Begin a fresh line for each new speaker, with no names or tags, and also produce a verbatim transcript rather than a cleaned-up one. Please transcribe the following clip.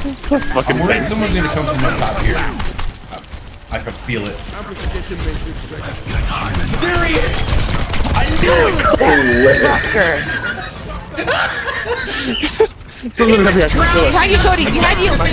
This fucking
I'm worried
thing.
someone's gonna come from up top here. I, I can feel it. There he is! I knew it!
Someone's gonna be like,
Behind you, Cody! Behind you!